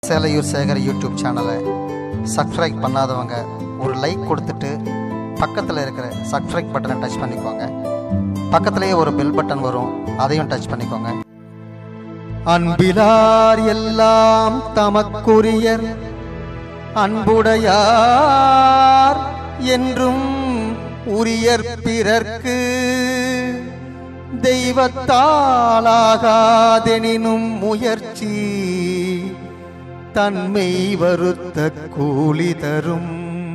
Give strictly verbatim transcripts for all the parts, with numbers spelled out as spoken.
Selaiyur Sekar YouTube சேனலை subscribe பண்ணாதவங்க ஒரு லைக் கொடுத்துட்டு பக்கத்தில் இருக்கிற சப்ஸ்கிரைப் பட்டனை டச் பண்ணிக்கோங்க. பக்கத்திலேயே ஒரு பெல் பட்டன் வரும், அதையும் டச் பண்ணிக்கோங்க. அன்பிலார் எல்லாம் தமக்குரியர், அன்புடையார் என்றும் உரியர் பிறர்க்கு, தெய்வத்தாலாகாதெனினும் முயற்சி தன்மை வருத்த கூலி தரும்.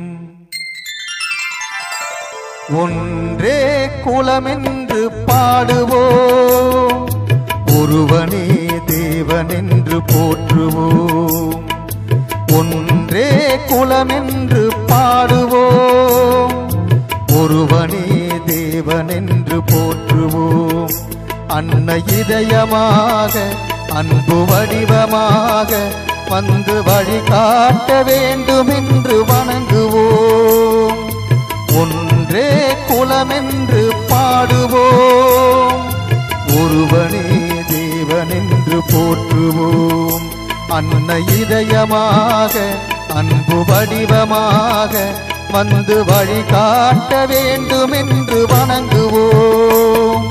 ஒன்றே குலமென்று பாடுவோம், ஒருவனே தேவனென்று போற்றுவோம். ஒன்றே குலமென்று பாடுவோம், ஒருவனே தேவனென்று போற்றுவோம். அன்னை இதயமாக அன்பு வடிவமாக வந்து வழிகாட்ட வேண்டும் என்று வணங்குவோம். ஒன்றே குலமென்று பாடுவோம், ஒருவனே தேவனென்று போற்றுவோம். அன்னை இதயமாக அன்பு வடிவமாக வந்து வழிகாட்ட வேண்டும் என்று வணங்குவோம்.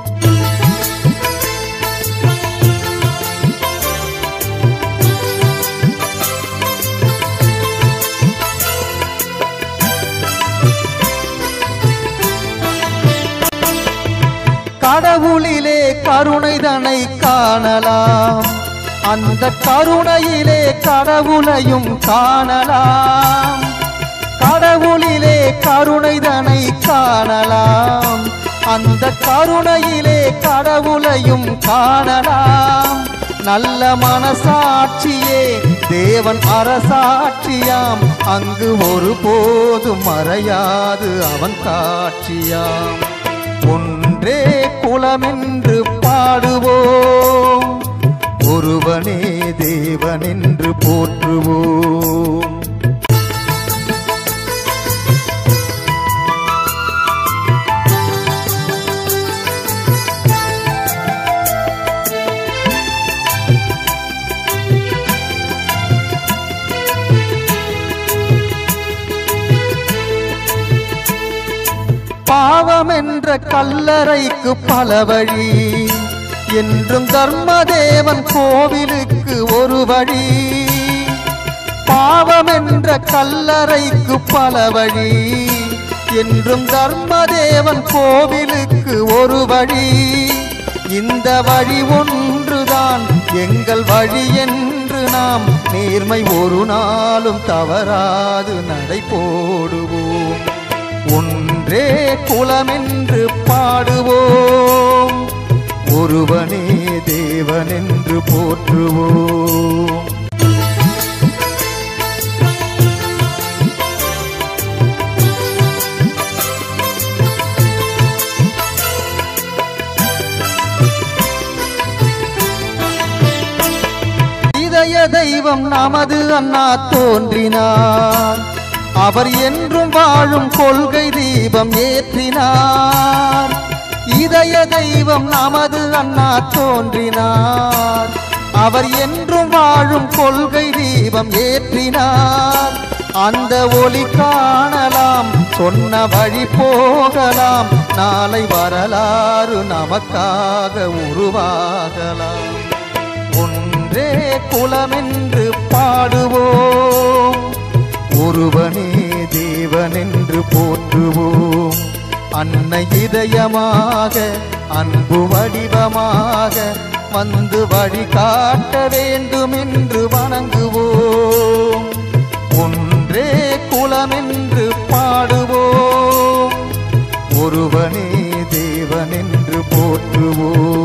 கடவுளிலே கருணைதனை காணலாம், அந்த கருணையிலே கடவுளையும் காணலாம். கடவுளிலே கருணைதனை காணலாம், அந்த கருணையிலே கடவுளையும் காணலாம். நல்ல மனசாட்சியே தேவன் அரசாட்சியாம், அங்கு ஒருபோதும் மறையாது அவன் காட்சியாம். ஒன்றே குலமென்று பாடுவோம், ஒருவனே தேவனென்று போற்றுவோம். பாவம் என்ற கல்லறைக்கு பல வழி, என்றும் தர்மதேவன் கோவிலுக்கு ஒரு வழி. பாவம் என்ற கல்லறைக்கு பல வழி, என்றும் தர்மதேவன் கோவிலுக்கு ஒரு வழி. இந்த வழி ஒன்றுதான் எங்கள் வழி என்று நாம் நேர்மை ஒரு நாளும் தவறாது நடை போடுவோம். ஒன்றே குலமென்று பாடுவோம், ஒருவனே தேவனென்று போற்றுவோம். இதய தெய்வம் நமது அண்ணா தோன்றினார், அவர் என்றும் வாழும் கொள்கை தீபம் ஏற்றினார். இதய தெய்வம் நமது அண்ணா தோன்றினார், அவர் என்றும் வாழும் கொள்கை தீபம் ஏற்றினார். அந்த ஒளி காணலாம், சொன்ன வழி போகலாம், நாளை வரலாறு நமக்காக உருவாகலாம். ஒன்றே குலமென்று பாடுவோம், ஒருவனே தேவனென்று போற்றுவோம். அன்னை இதயமாக அன்பு வடிவமாக வந்து வழிகாட்ட வேண்டும் என்று வணங்குவோம். ஒன்றே குலமென்று பாடுவோம், ஒருவனே தேவனென்று போற்றுவோம்.